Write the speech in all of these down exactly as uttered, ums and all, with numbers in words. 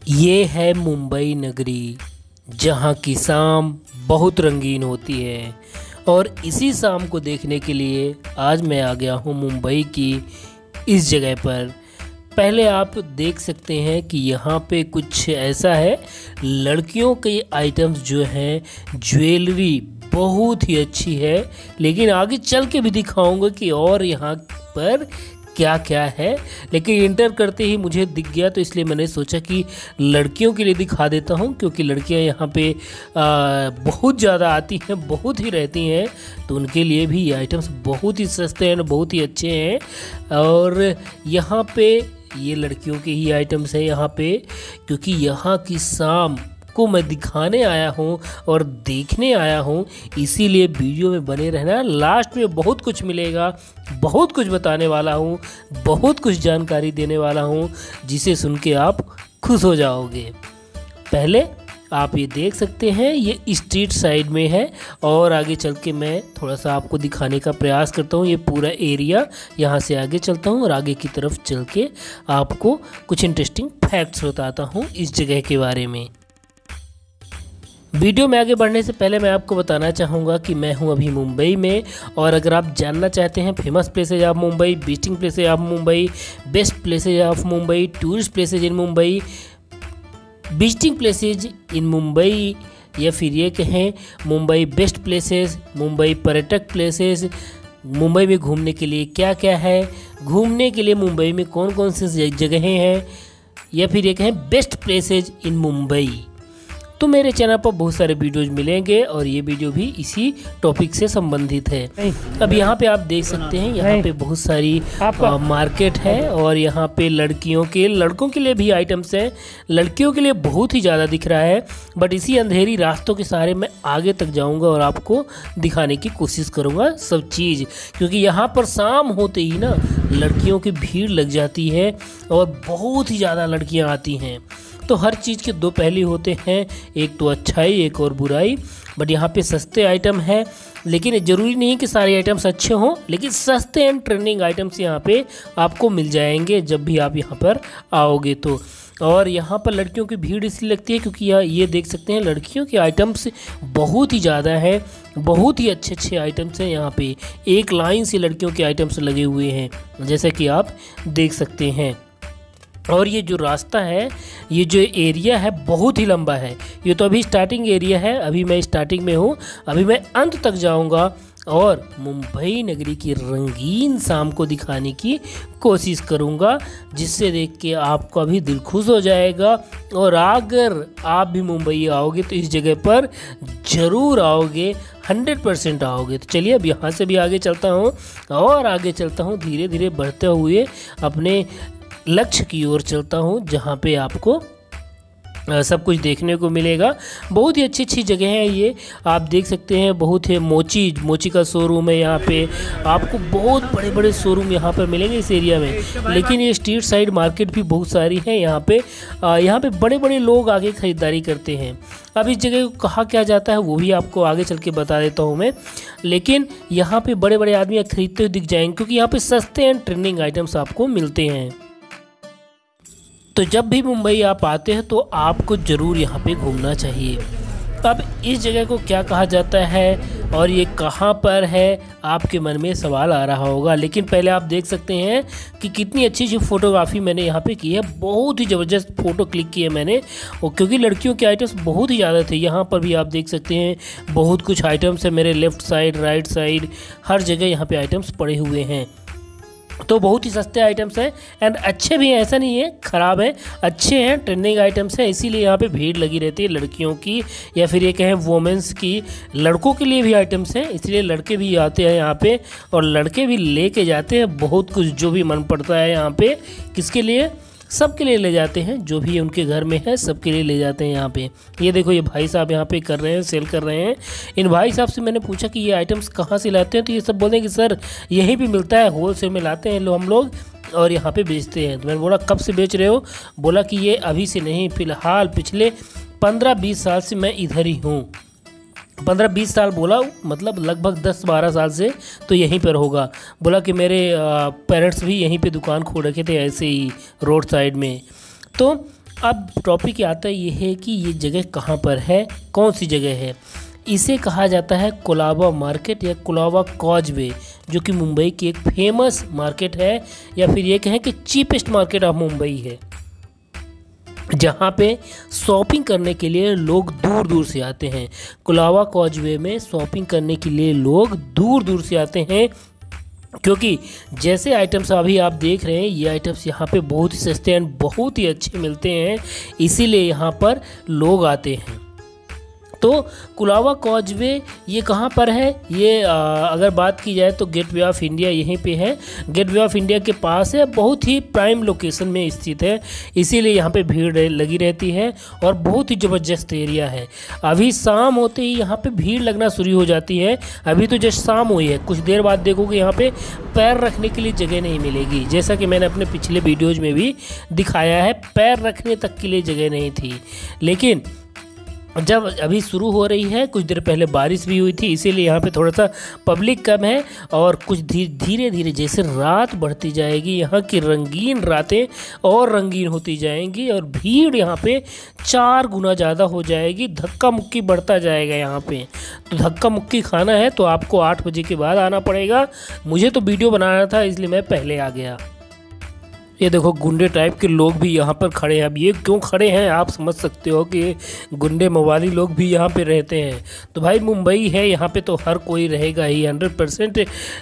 ये है मुंबई नगरी, जहाँ की शाम बहुत रंगीन होती है। और इसी शाम को देखने के लिए आज मैं आ गया हूँ मुंबई की इस जगह पर। पहले आप देख सकते हैं कि यहाँ पे कुछ ऐसा है, लड़कियों के आइटम्स जो हैं, ज्वेलरी बहुत ही अच्छी है। लेकिन आगे चल के भी दिखाऊंगा कि और यहाँ पर क्या क्या है। लेकिन इंटर करते ही मुझे दिख गया, तो इसलिए मैंने सोचा कि लड़कियों के लिए दिखा देता हूँ, क्योंकि लड़कियाँ यहाँ पे आ, बहुत ज़्यादा आती हैं, बहुत ही रहती हैं। तो उनके लिए भी ये आइटम्स बहुत ही सस्ते हैं, बहुत ही अच्छे हैं। और यहाँ पे ये लड़कियों के ही आइटम्स हैं यहाँ पे, क्योंकि यहाँ की शाम को मैं दिखाने आया हूँ और देखने आया हूँ। इसीलिए वीडियो में बने रहना, लास्ट में बहुत कुछ मिलेगा, बहुत कुछ बताने वाला हूँ, बहुत कुछ जानकारी देने वाला हूँ, जिसे सुन के आप खुश हो जाओगे। पहले आप ये देख सकते हैं, ये स्ट्रीट साइड में है। और आगे चल के मैं थोड़ा सा आपको दिखाने का प्रयास करता हूँ ये पूरा एरिया। यहाँ से आगे चलता हूँ और आगे की तरफ चल के आपको कुछ इंटरेस्टिंग फैक्ट्स बताता हूँ इस जगह के बारे में। वीडियो में आगे बढ़ने से पहले मैं आपको बताना चाहूँगा कि मैं हूँ अभी मुंबई में। और अगर आप जानना चाहते हैं famous places of Mumbai, visiting places of Mumbai, best places of Mumbai, tourist places in Mumbai, visiting places in Mumbai, या फिर ये कहें मुंबई बेस्ट प्लेसेस, मुंबई पर्यटक प्लेसेस, मुंबई में घूमने के लिए क्या क्या है, घूमने के लिए मुंबई में कौन कौन सी जगहें हैं, या फिर ये कहें बेस्ट प्लेसेज इन मुंबई, तो मेरे चैनल पर बहुत सारे वीडियोज मिलेंगे। और ये वीडियो भी इसी टॉपिक से संबंधित है। अब यहाँ पे आप देख सकते हैं, यहाँ पे बहुत सारी आ, मार्केट है। और यहाँ पे लड़कियों के लड़कों के लिए भी आइटम्स हैं। लड़कियों के लिए बहुत ही ज़्यादा दिख रहा है, बट इसी अंधेरी रास्तों के सहारे मैं आगे तक जाऊँगा और आपको दिखाने की कोशिश करूँगा सब चीज़। क्योंकि यहाँ पर शाम होते ही ना लड़कियों की भीड़ लग जाती है और बहुत ही ज़्यादा लड़कियाँ आती हैं। तो हर चीज़ के दो पहलू होते हैं, एक तो अच्छाई, एक और बुराई। बट यहाँ पे सस्ते आइटम है, लेकिन ज़रूरी नहीं कि सारे आइटम्स अच्छे हों, लेकिन सस्ते एंड ट्रेंडिंग आइटम्स यहाँ पे आपको मिल जाएंगे जब भी आप यहाँ पर आओगे तो। और यहाँ पर लड़कियों की भीड़ इसलिए लगती है क्योंकि यहाँ ये देख सकते हैं लड़कियों के आइटम्स बहुत ही ज़्यादा है, बहुत ही अच्छे अच्छे आइटम्स हैं यहाँ पे। एक लाइन से लड़कियों के आइटम्स लगे हुए हैं, जैसा कि आप देख सकते हैं। और ये जो रास्ता है, ये जो एरिया है, बहुत ही लंबा है। ये तो अभी स्टार्टिंग एरिया है, अभी मैं स्टार्टिंग में हूँ, अभी मैं अंत तक जाऊँगा और मुंबई नगरी की रंगीन शाम को दिखाने की कोशिश करूँगा, जिससे देख के आपका भी दिल खुश हो जाएगा। और अगर आप भी मुंबई आओगे तो इस जगह पर ज़रूर आओगे, हंड्रेड परसेंट आओगे। तो चलिए अब यहाँ से भी आगे चलता हूँ और आगे चलता हूँ, धीरे धीरे बढ़ते हुए अपने लक्ष्य की ओर चलता हूँ, जहाँ पे आपको सब कुछ देखने को मिलेगा। बहुत ही अच्छी अच्छी जगह है ये, आप देख सकते हैं। बहुत है मोची मोची का शोरूम है यहाँ पे, आपको बहुत बड़े बड़े शोरूम यहाँ पर मिलेंगे इस एरिया में। लेकिन ये स्ट्रीट साइड मार्केट भी बहुत सारी है यहाँ पे। यहाँ पे बड़े बड़े लोग आगे ख़रीदारी करते हैं। अब इस जगह को कहा क्या जाता है वो भी आपको आगे चल के बता देता हूँ मैं। लेकिन यहाँ पे बड़े बड़े आदमी खरीदते हुए दिख जाएंगे, क्योंकि यहाँ पे सस्ते एंड ट्रेंडिंग आइटम्स आपको मिलते हैं। तो जब भी मुंबई आप आते हैं तो आपको ज़रूर यहाँ पे घूमना चाहिए। अब इस जगह को क्या कहा जाता है और ये कहाँ पर है, आपके मन में सवाल आ रहा होगा। लेकिन पहले आप देख सकते हैं कि कितनी अच्छी अच्छी फ़ोटोग्राफी मैंने यहाँ पे की है। बहुत ही ज़बरदस्त फ़ोटो क्लिक की है मैंने, और क्योंकि लड़कियों के आइटम्स बहुत ही ज़्यादा थे। यहाँ पर भी आप देख सकते हैं बहुत कुछ आइटम्स है, मेरे लेफ़्ट साइड, राइट साइड, हर जगह यहाँ पर आइटम्स पड़े हुए हैं। तो बहुत ही सस्ते आइटम्स हैं एंड अच्छे भी हैं, ऐसा नहीं है ख़राब है, अच्छे हैं, ट्रेंडिंग आइटम्स हैं। इसीलिए यहाँ पे भीड़ लगी रहती है लड़कियों की, या फिर ये कहें वोमेंस की। लड़कों के लिए भी आइटम्स हैं, इसलिए लड़के भी आते हैं यहाँ पे और लड़के भी लेके जाते हैं बहुत कुछ, जो भी मन पड़ता है यहाँ पे। किसके लिए? सबके लिए ले जाते हैं, जो भी उनके घर में है सबके लिए ले जाते हैं यहाँ पे। ये देखो ये भाई साहब यहाँ पे कर रहे हैं, सेल कर रहे हैं। इन भाई साहब से मैंने पूछा कि ये आइटम्स कहाँ से लाते हैं, तो ये सब बोलते हैं कि सर यहीं पे मिलता है, होल सेल में लाते हैं लो हम लोग और यहाँ पे बेचते हैं। तो मैंने बोला कब से बेच रहे हो? बोला कि ये अभी से नहीं, फ़िलहाल पिछले पंद्रह बीस साल से मैं इधर ही हूँ। पंद्रह बीस साल बोला, मतलब लगभग दस बारह साल से तो यहीं पर होगा। बोला कि मेरे पेरेंट्स भी यहीं पे दुकान खोल रखे थे ऐसे ही रोड साइड में। तो अब टॉपिक आता ये है कि ये जगह कहाँ पर है, कौन सी जगह है। इसे कहा जाता है कोलाबा मार्केट या कोलाबा कॉजवे, जो कि मुंबई की एक फेमस मार्केट है, या फिर ये कहें कि चीपेस्ट मार्केट ऑफ मुंबई है, जहाँ पे शॉपिंग करने के लिए लोग दूर दूर से आते हैं। कोलाबा कॉजवे में शॉपिंग करने के लिए लोग दूर दूर से आते हैं, क्योंकि जैसे आइटम्स अभी आप देख रहे हैं, ये आइटम्स यहाँ पे बहुत ही सस्ते एंड बहुत ही अच्छे मिलते हैं, इसीलिए यहाँ पर लोग आते हैं। तो कोलाबा कॉजवे ये कहाँ पर है, ये आ, अगर बात की जाए तो गेटवे ऑफ इंडिया यहीं पे है। गेटवे ऑफ इंडिया के पास है, बहुत ही प्राइम लोकेशन में स्थित है, इसीलिए यहाँ पे भीड़ लगी रहती है और बहुत ही ज़बरदस्त एरिया है। अभी शाम होते ही यहाँ पे भीड़ लगना शुरू हो जाती है। अभी तो जस्ट शाम हुई है, कुछ देर बाद देखोगे यहाँ पे पैर रखने के लिए जगह नहीं मिलेगी, जैसा कि मैंने अपने पिछले वीडियोज़ में भी दिखाया है, पैर रखने तक के लिए जगह नहीं थी। लेकिन जब अभी शुरू हो रही है, कुछ देर पहले बारिश भी हुई थी, इसीलिए यहाँ पे थोड़ा सा पब्लिक कम है। और कुछ धीरे धीरे जैसे रात बढ़ती जाएगी, यहाँ की रंगीन रातें और रंगीन होती जाएंगी और भीड़ यहाँ पे चार गुना ज़्यादा हो जाएगी, धक्का मुक्की बढ़ता जाएगा यहाँ पे। तो धक्का मुक्की खाना है तो आपको आठ बजे के बाद आना पड़ेगा। मुझे तो वीडियो बनाना था, इसलिए मैं पहले आ गया। ये देखो गुंडे टाइप के लोग भी यहाँ पर खड़े हैं। अब ये क्यों खड़े हैं आप समझ सकते हो कि गुंडे मवाली लोग भी यहाँ पे रहते हैं। तो भाई मुंबई है, यहाँ पे तो हर कोई रहेगा ही, हंड्रेड परसेंट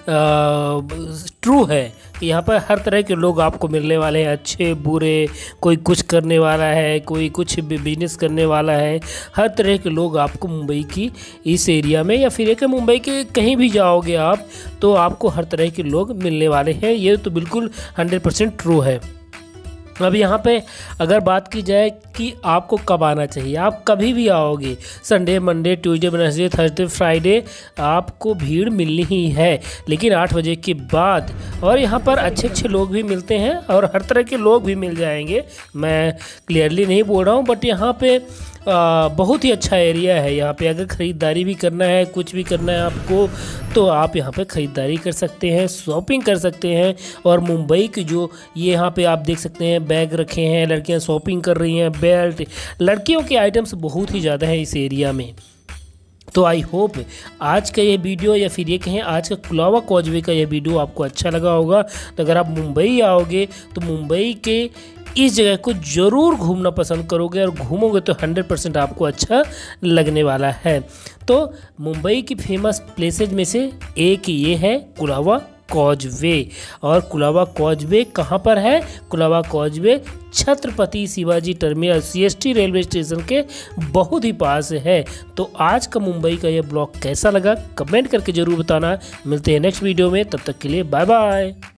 ट्रू है कि यहाँ पर हर तरह के लोग आपको मिलने वाले हैं, अच्छे बुरे, कोई कुछ करने वाला है, कोई कुछ बिजनेस करने वाला है। हर तरह के लोग आपको मुंबई की इस एरिया में, या फिर एक मुंबई के कहीं भी जाओगे आप तो आपको हर तरह के लोग मिलने वाले हैं। ये तो बिल्कुल हंड्रेड परसेंट ट्रू है। अब यहाँ पे अगर बात की जाए कि आपको कब आना चाहिए, आप कभी भी आओगे, Sunday, Monday, Tuesday, Wednesday, Thursday, Friday, आपको भीड़ मिलनी ही है, लेकिन आठ बजे के बाद। और यहाँ पर अच्छे अच्छे लोग भी मिलते हैं और हर तरह के लोग भी मिल जाएंगे। मैं क्लियरली नहीं बोल रहा हूँ, बट यहाँ पे आ, बहुत ही अच्छा एरिया है। यहाँ पे अगर ख़रीदारी भी करना है, कुछ भी करना है आपको, तो आप यहाँ पे ख़रीदारी कर सकते हैं, शॉपिंग कर सकते हैं। और मुंबई की जो ये यहाँ पे आप देख सकते हैं, बैग रखे हैं, लड़कियाँ शॉपिंग कर रही हैं, बेल्ट, लड़कियों के आइटम्स बहुत ही ज़्यादा हैं इस एरिया में। तो आई होप आज का ये वीडियो, या फिर ये कहें आज का कोलाबा कॉजवे का ये वीडियो आपको अच्छा लगा होगा। तो अगर आप मुंबई आओगे तो मुंबई के इस जगह को ज़रूर घूमना पसंद करोगे, और घूमोगे तो हंड्रेड परसेंट आपको अच्छा लगने वाला है। तो मुंबई की फेमस प्लेसेज में से एक ये है कोलाबा कॉजवे। और कोलाबा कॉजवे कहाँ पर है? Colaba causeway Chhatrapati Shivaji terminal CST railway station के बहुत ही पास है। तो आज का मुंबई का ये ब्लॉग कैसा लगा कमेंट करके ज़रूर बताना। मिलते हैं नेक्स्ट वीडियो में, तब तक के लिए बाय बाय।